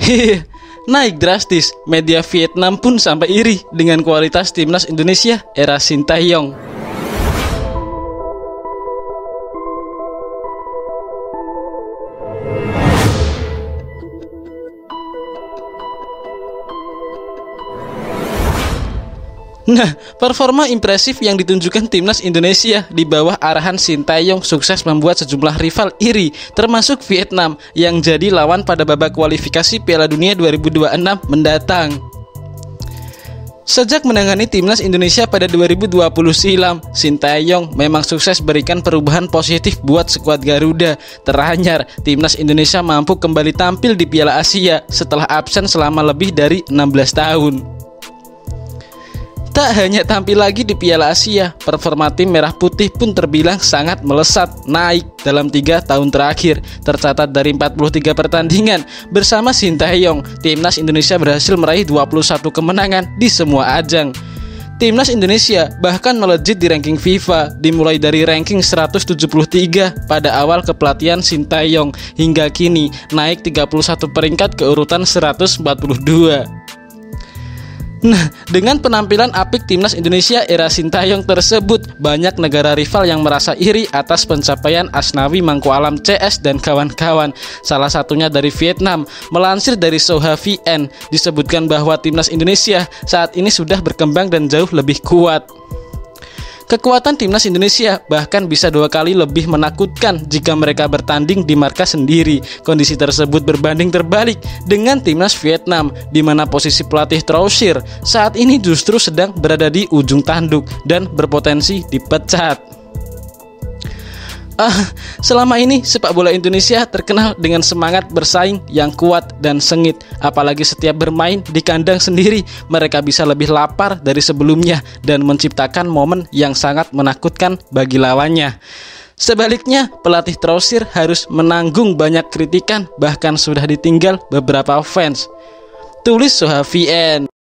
Naik drastis, media Vietnam pun sampai iri dengan kualitas timnas Indonesia era Sintayong. Nah, performa impresif yang ditunjukkan timnas Indonesia di bawah arahan Sintayong sukses membuat sejumlah rival iri, termasuk Vietnam yang jadi lawan pada babak kualifikasi Piala Dunia 2026 mendatang. Sejak menangani timnas Indonesia pada 2020 silam, Sintayong memang sukses berikan perubahan positif buat skuad Garuda. Teranyar, timnas Indonesia mampu kembali tampil di Piala Asia setelah absen selama lebih dari 16 tahun. Tak hanya tampil lagi di Piala Asia, performa tim Merah Putih pun terbilang sangat melesat naik dalam 3 tahun terakhir. Tercatat dari 43 pertandingan bersama Sintayong, timnas Indonesia berhasil meraih 21 kemenangan di semua ajang. Timnas Indonesia bahkan melejit di ranking FIFA, dimulai dari ranking 173 pada awal kepelatihan Sintayong hingga kini naik 31 peringkat ke urutan 142. Nah, dengan penampilan apik timnas Indonesia era Sintayong tersebut, banyak negara rival yang merasa iri atas pencapaian Asnawi Mangkualam CS dan kawan-kawan. Salah satunya dari Vietnam. Melansir dari Soha VN, disebutkan bahwa timnas Indonesia saat ini sudah berkembang dan jauh lebih kuat. Kekuatan timnas Indonesia bahkan bisa 2 kali lebih menakutkan jika mereka bertanding di markas sendiri. Kondisi tersebut berbanding terbalik dengan timnas Vietnam, di mana posisi pelatih Troussier saat ini justru sedang berada di ujung tanduk dan berpotensi dipecat. Selama ini sepak bola Indonesia terkenal dengan semangat bersaing yang kuat dan sengit. Apalagi setiap bermain di kandang sendiri, mereka bisa lebih lapar dari sebelumnya dan menciptakan momen yang sangat menakutkan bagi lawannya. Sebaliknya, pelatih Troussier harus menanggung banyak kritikan, bahkan sudah ditinggal beberapa fans. Tulis Soha VN.